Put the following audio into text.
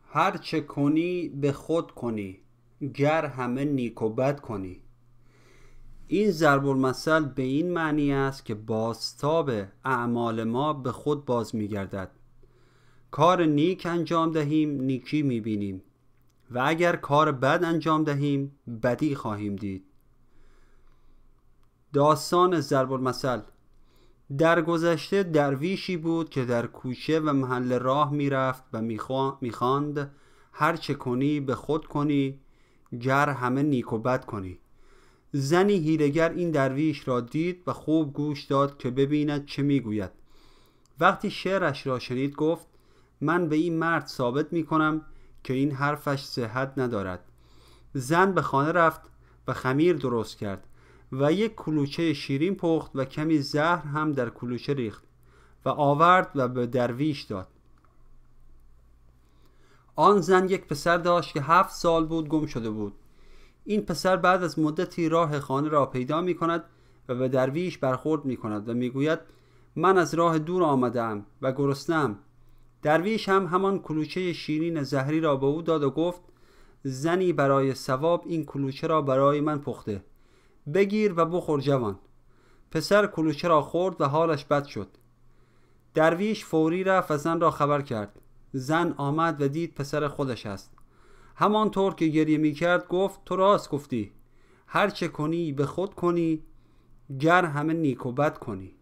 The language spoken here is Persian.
هر چه کنی به خود کنی، گر همه نیک و بد کنی. این ضرب المثل به این معنی است که بازتاب اعمال ما به خود باز می‌گردد. کار نیک انجام دهیم نیکی می‌بینیم و اگر کار بد انجام دهیم بدی خواهیم دید. داستان ضرب المثل: در گذشته درویشی بود که در کوچه و محل راه میرفت و میخواند هر چه کنی به خود کنی، گر همه نیک و بد کنی. زنی حیله‌گر این درویش را دید و خوب گوش داد که ببیند چه میگوید. وقتی شعرش را شنید گفت: من به این مرد ثابت میکنم که این حرفش صحت ندارد. زن به خانه رفت و خمیر درست کرد و یک کلوچه شیرین پخت و کمی زهر هم در کلوچه ریخت و آورد و به درویش داد. آن زن یک پسر داشت که 7 سال بود گم شده بود. این پسر بعد از مدتی راه خانه را پیدا می کند و به درویش برخورد می کند و می گوید: من از راه دور آمدم و گرسنه‌ام. درویش هم همان کلوچه شیرین زهری را به او داد و گفت: زنی برای ثواب این کلوچه را برای من پخته، بگیر و بخور جوان. پسر کلوچه را خورد و حالش بد شد. درویش فوری رفت و زن را خبر کرد. زن آمد و دید پسر خودش است. همانطور که گریه می کرد گفت: تو راست گفتی، هر چه کنی به خود کنی، گر همه نیک و بد کنی.